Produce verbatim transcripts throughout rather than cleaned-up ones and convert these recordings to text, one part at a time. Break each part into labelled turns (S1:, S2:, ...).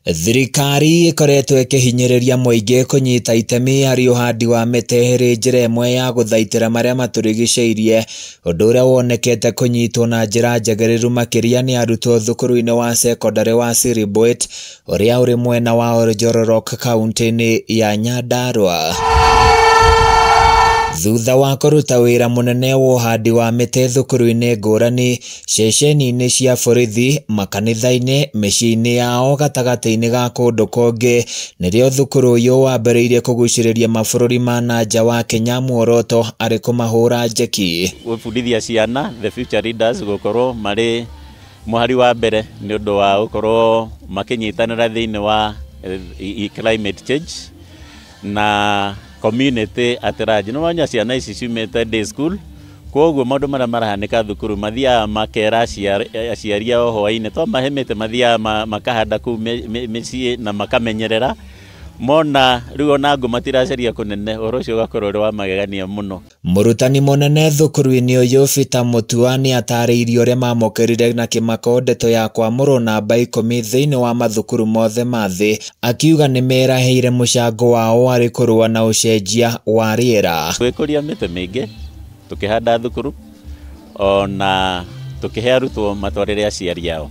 S1: Thirikari ikoretwo ikihinyiriria muingi kunyita itemi hari uhandi wa miti hiri njira imwe ya guthaitira maria maturigiceirie, undu uria wonekete kunyitwo na njira njagiriru makiria ni arutwo thukuru-ini wa secondary wa Siribwet uria uri mwena wa Oljororok kaunti-ini ya Nyandarua. Thutha wa kuruta wira munene wa uhandi wa miti thukuru-ini ngurani, ceceni-ini cia borithi, makanitha-ini, micii-ini yao gatagati-ini ga kundu kungi, nirio thukuru uyu wambiriirie kuguciriria mabururi ma nanja wa Kenya muoroto ari kumahura njeki.
S2: Gubundithia ciana the future leaders gukorwo mari muhari wa mbere ni undu wa gukorwo makinyitanira thiini wa climate change na community atiraji no wanya ciana ici ciumite day school koguo maundu maria marahanika thukuru mathia makera aciaria o hwaini to mahemete mathia makahanda ku micii na makamenyerera mona riu ona ngo matiracaria kunene oro cio gakorwo ri wa magegania muno.
S1: Murutani munene thukuru-ini uyu Peter Mutua ni atariirie uria mamukirire na kimako ndeto ya kwamurwo namba ikumi thiini wa mathukuru mothe ma thi, akiuga ni meraheire mucango wao ari kurua na ucenjia wa riera.
S2: Gwikuria miti mingi tukihanda thukuru ona tukihe arutwo matwarire aciari ao.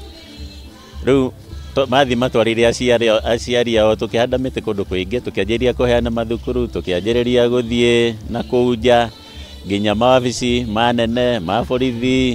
S2: Riu mathi matwarire aciari ao tukihanda miti kundu kuingi tukianjiria kuheana mathukuru tukianjiriria guthie na kuja nginya mawabici manene ma borithi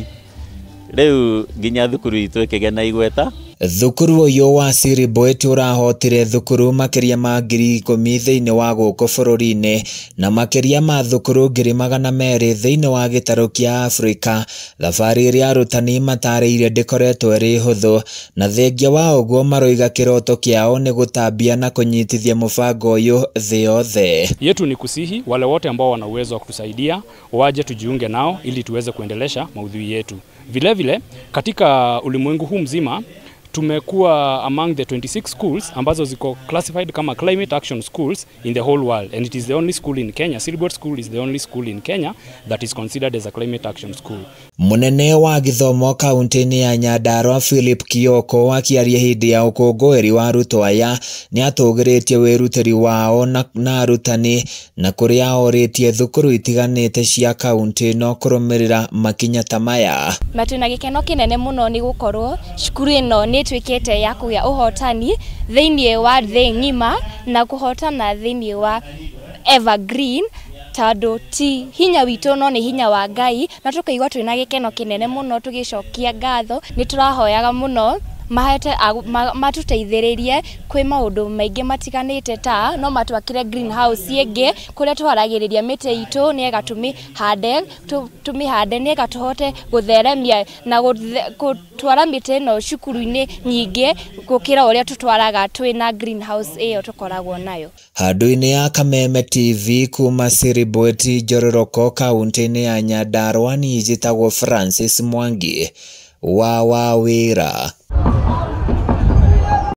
S2: riu nginya thukuru itu ikigena igweta.
S1: Thukuru uyu wa Siribwet urahotire thukuru makiria ma ngiri ikumi thiini wa guku bururi-ini na makiria ma thukuru ngiri magana meri thiini wa gitaru kia Afrika. Thabari iria arutani matariirie ndikoretwo iri huthu, na thengia wa uguo maroiga kiroto kiao ni gutambia na kunyitithia mubango uyu thi yothe.
S3: Yetu ni kusihi wale wote ambao wana uwezo wa kutusaidia waje tujiunge nao ili tuweze kuendelesha maudhui yetu. Vile vile katika ulimwengu huu mzima tumekuwa among the twenty-six schools ambazo ziko classified kama climate action schools in the whole world, and it is the only school in Kenya. Siribwet School is the only school in Kenya that is considered as a climate action school.
S1: Munene wa githomo kaunti-ini ya Nyandarua Philip Kioko akiaria hindi ya ukungwiri wa arutwo aya ni atugiritie wirutiri wao na, na arutani na kuria oritie thukuru itiganite cia kaunti no kurumirira makinya ta maya.
S4: Matuna gikeno kinene muno ni gukorwo cukuru ino ni twikite ya kuya uhotani thiini wa thi ngima na kuhotana thiini wa Evergreen tado ti hinya wito no ni hinya wa Ngai, na tukaigwa twina gikeno kinene muno tugicokia ngatho. Ni turahoyaga muno mahete matuteithiririe kwi maundu maingi matiganite ta no matwakire greenhouse ingi kuria twaragiriria miti itu ni gatumi hande tumi hande ni gatuhote gutheremia na gutwara miti no cukuru-ini nyingi gukira uria tutwaraga twina greenhouse iyo tukoragwo nayo.
S1: Handu-ini ya Kameme T V kuma Siribwet Njororoko kaunti-ini ya Nyandarua ni njitagwo Francis Mwangi wa wa wira.